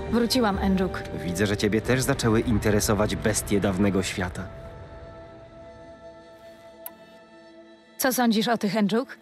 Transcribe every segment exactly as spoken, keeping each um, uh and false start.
Wróciłam, Andrzuk. Widzę, że ciebie też zaczęły interesować bestie dawnego świata. Co sądzisz o tych, Andrzuk?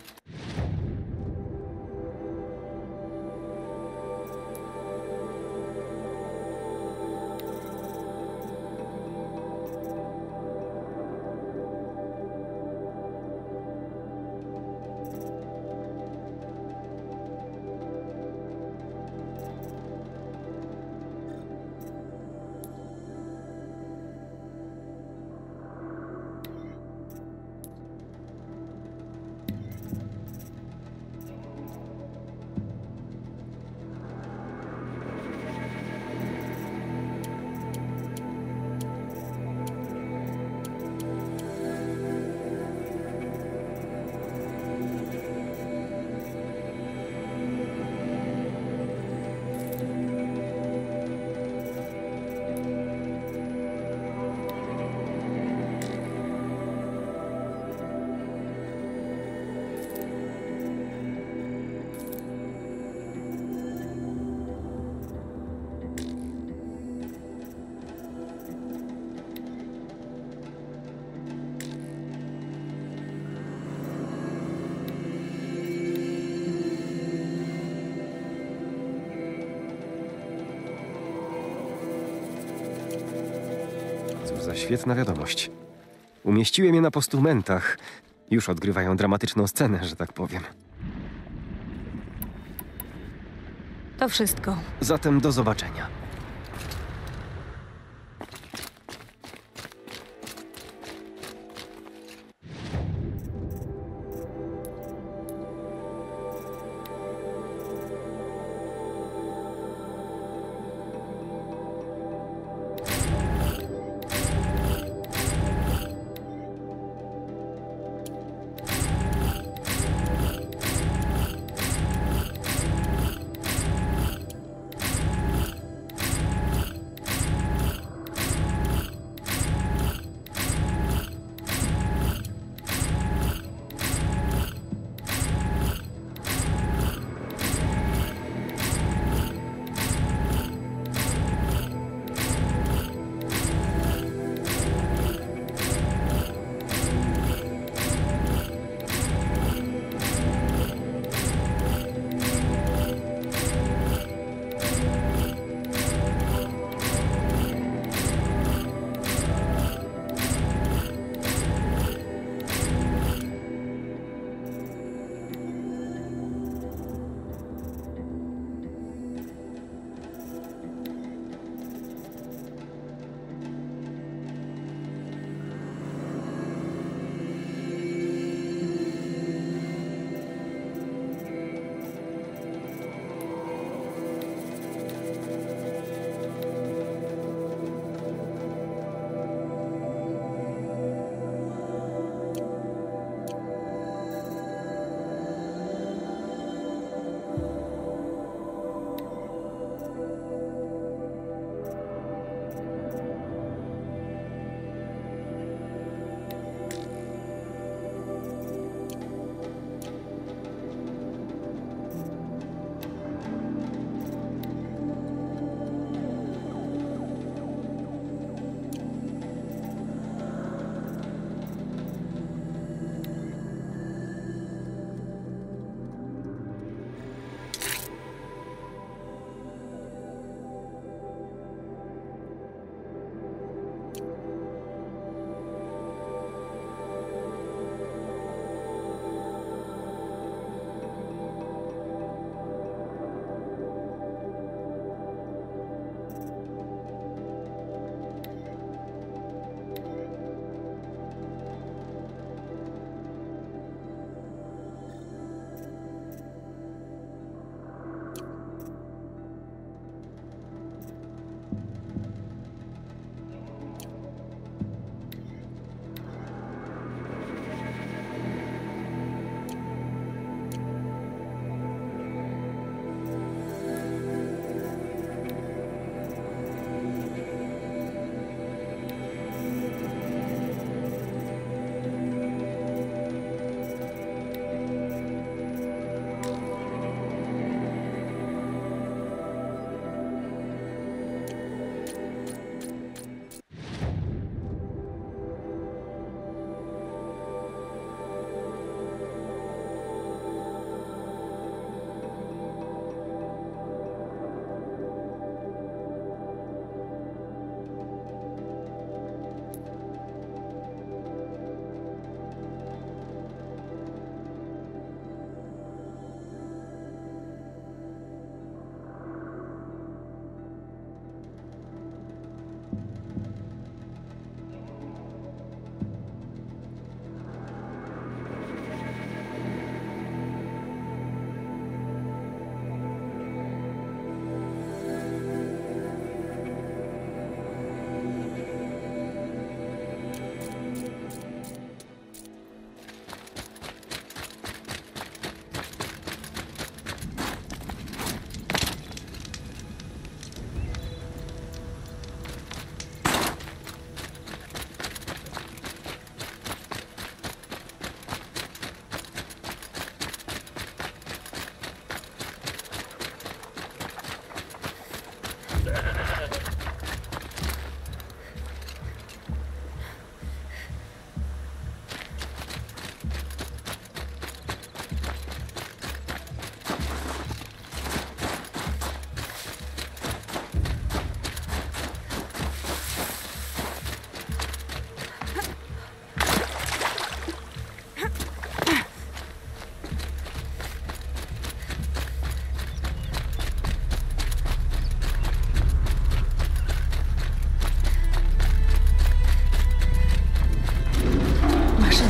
Cóż za świetna wiadomość. Umieściłem je na postumentach. Już odgrywają dramatyczną scenę, że tak powiem. To wszystko. Zatem do zobaczenia.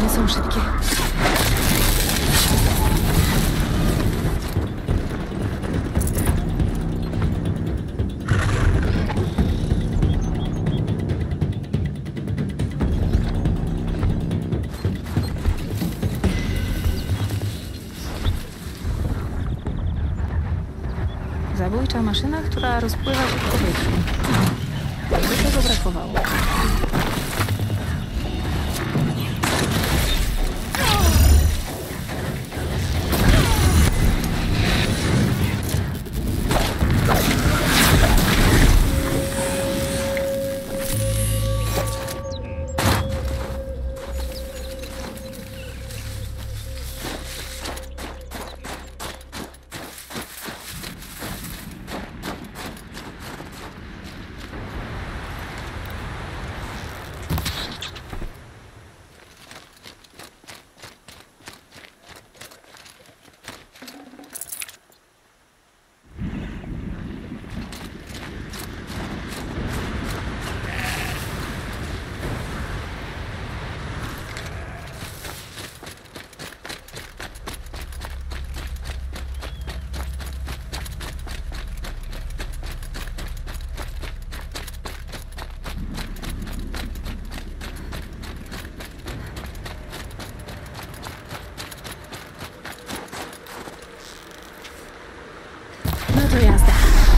są szybkie. Zabójcza maszyna, która rozpływa się w powietrzu. Do tego brakowało. No to jazda.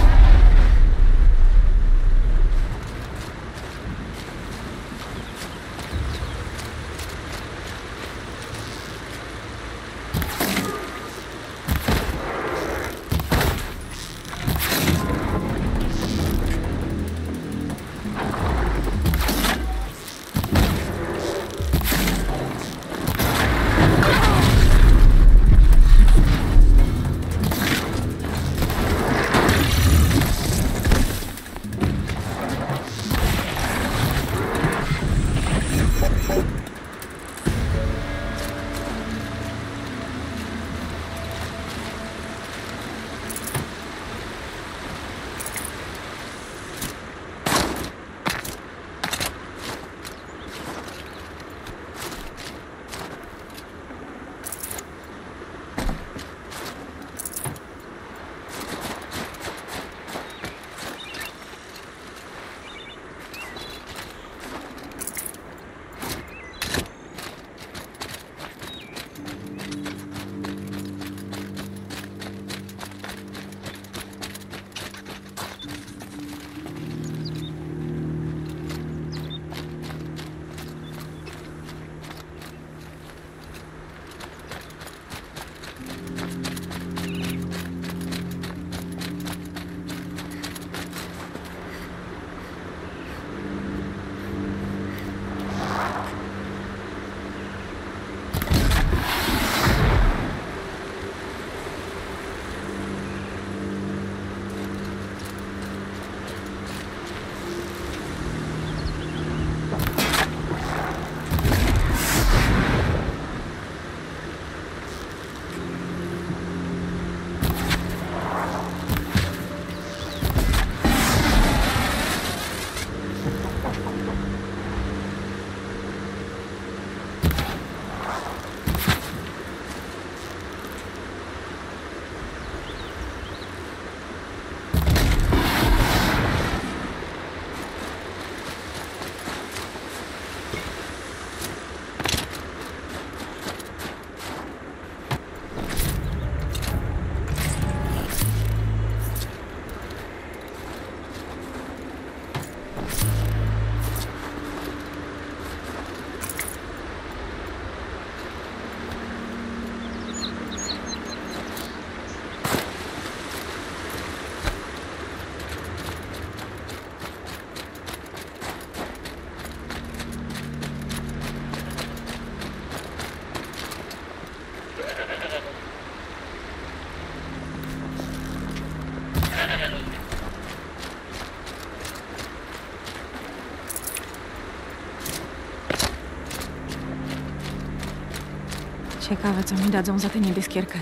Ciekawe, co mi dadzą za tę niebieskierkę.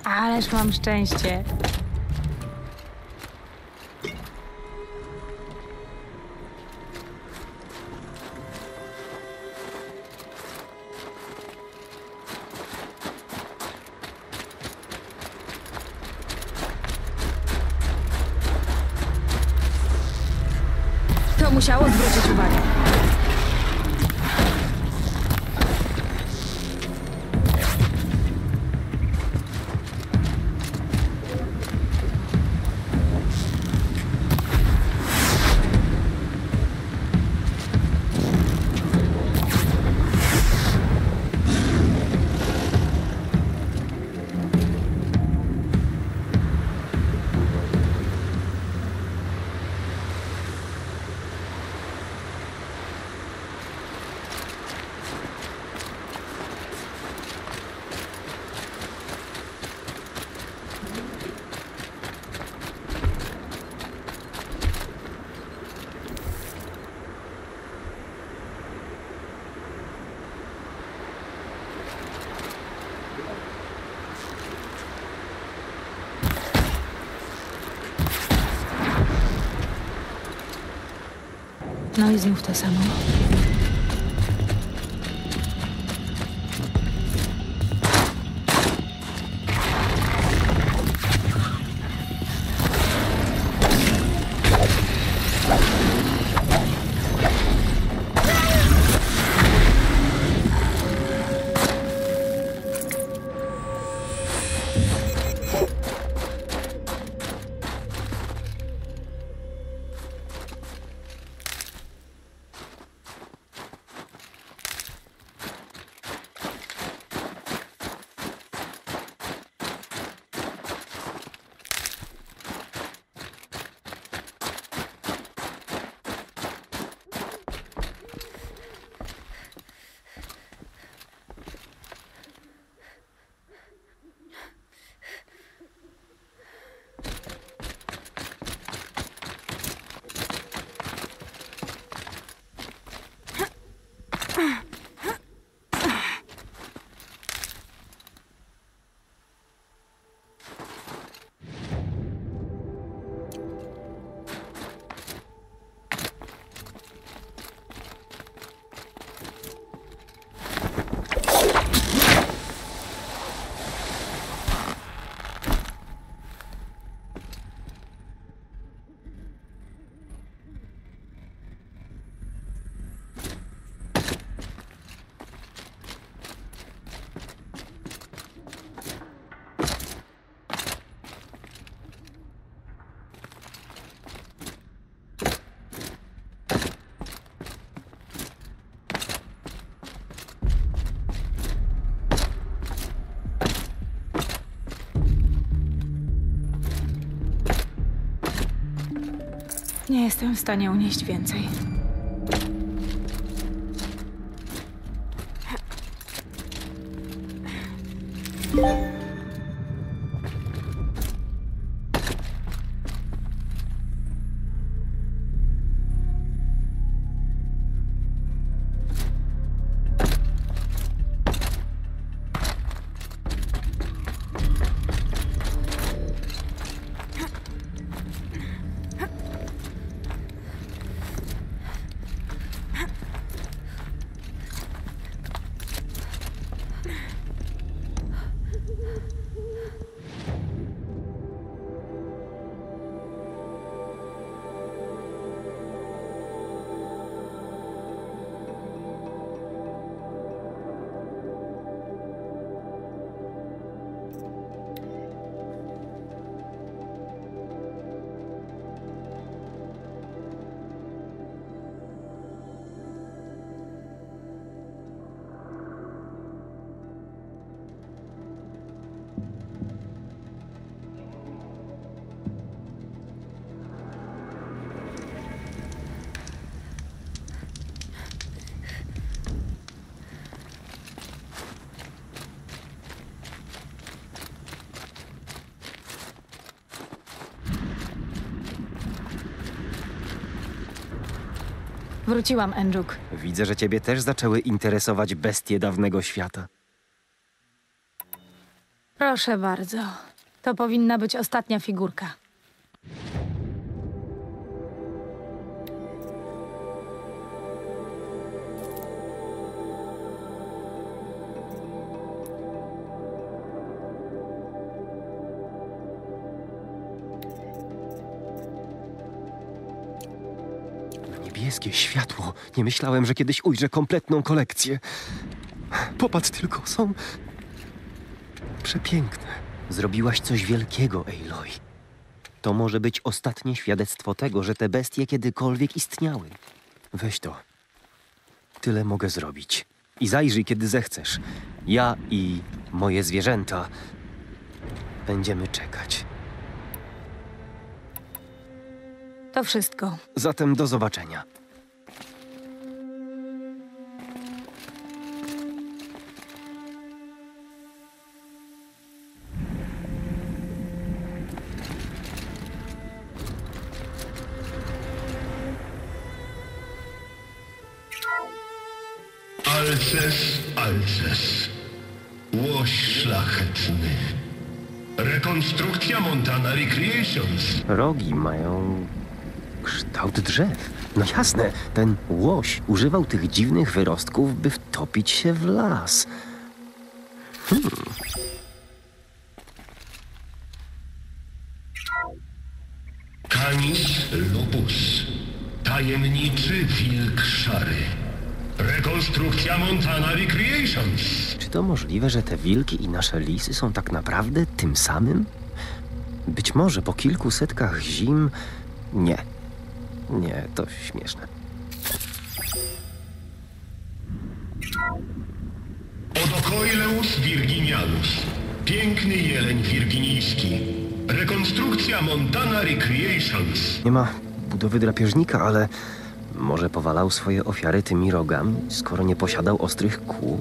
Ależ mam szczęście. To musiało zwrócić uwagę. No i znów to samo. Nie jestem w stanie unieść więcej. Wróciłam, Andrzuk. Widzę, że ciebie też zaczęły interesować bestie dawnego świata. Proszę bardzo. To powinna być ostatnia figurka. Niebieskie światło. Nie myślałem, że kiedyś ujrzę kompletną kolekcję. Popatrz tylko, są przepiękne. Zrobiłaś coś wielkiego, Aloy. To może być ostatnie świadectwo tego, że te bestie kiedykolwiek istniały. Weź to. Tyle mogę zrobić. I zajrzyj, kiedy zechcesz. Ja i moje zwierzęta będziemy czekać. To wszystko. Zatem do zobaczenia. Alces, Alces. Łoś szlachetny. Rekonstrukcja Montana Recreations. Rogi mają kształt drzew. No jasne, ten łoś używał tych dziwnych wyrostków, by wtopić się w las. Hmm. Canis lupus. Tajemniczy wilk szary. Rekonstrukcja Montana Recreations. Czy to możliwe, że te wilki i nasze lisy są tak naprawdę tym samym? Być może po kilku setkach zim... Nie. Nie, to śmieszne. Odocoileus virginianus. Piękny jeleń wirginijski. Rekonstrukcja Montana Recreations. Nie ma budowy drapieżnika, ale może powalał swoje ofiary tymi rogami, skoro nie posiadał ostrych kłów?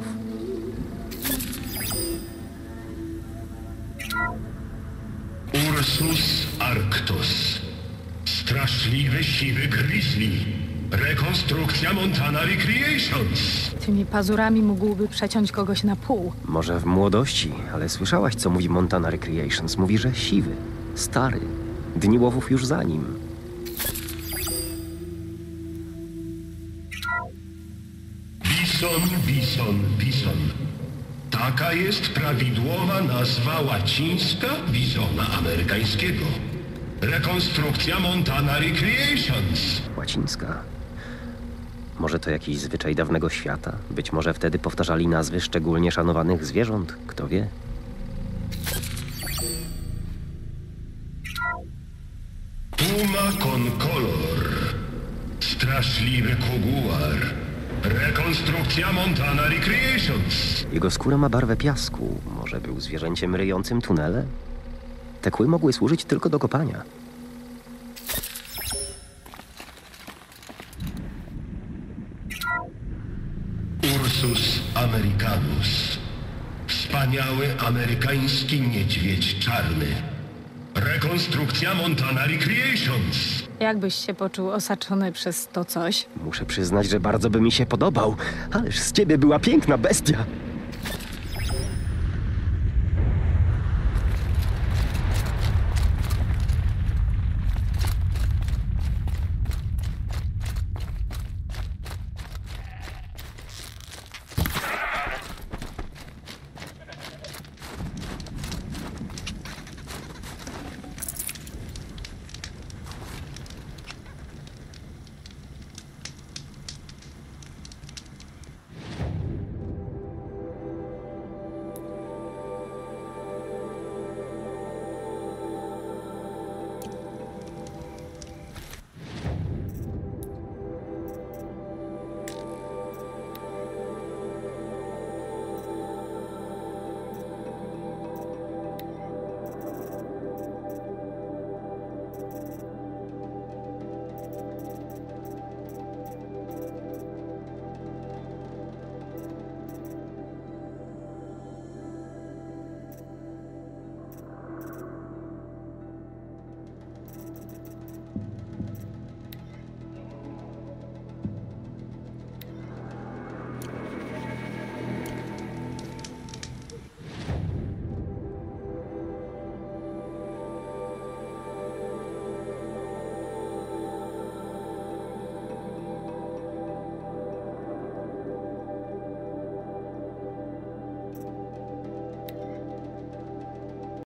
Ursus arctos. Straszliwy siwy grizzly. Rekonstrukcja Montana Recreations. Tymi pazurami mógłby przeciąć kogoś na pół. Może w młodości, ale słyszałaś, co mówi Montana Recreations. Mówi, że siwy, stary. Dni łowów już za nim. Bison, bison, bison. Taka jest prawidłowa nazwa łacińska bizona amerykańskiego. Rekonstrukcja Montana Recreations. Łacińska. Może to jakiś zwyczaj dawnego świata? Być może wtedy powtarzali nazwy szczególnie szanowanych zwierząt. Kto wie? Puma concolor. Straszliwy koguar. Rekonstrukcja Montana Recreations. Jego skóra ma barwę piasku. Może był zwierzęciem ryjącym tunele? Te kły mogły służyć tylko do kopania. Ursus americanus. Wspaniały amerykański niedźwiedź czarny. Rekonstrukcja Montana Recreations. Jakbyś się poczuł osaczony przez to coś? Muszę przyznać, że bardzo by mi się podobał. Ależ z ciebie była piękna bestia.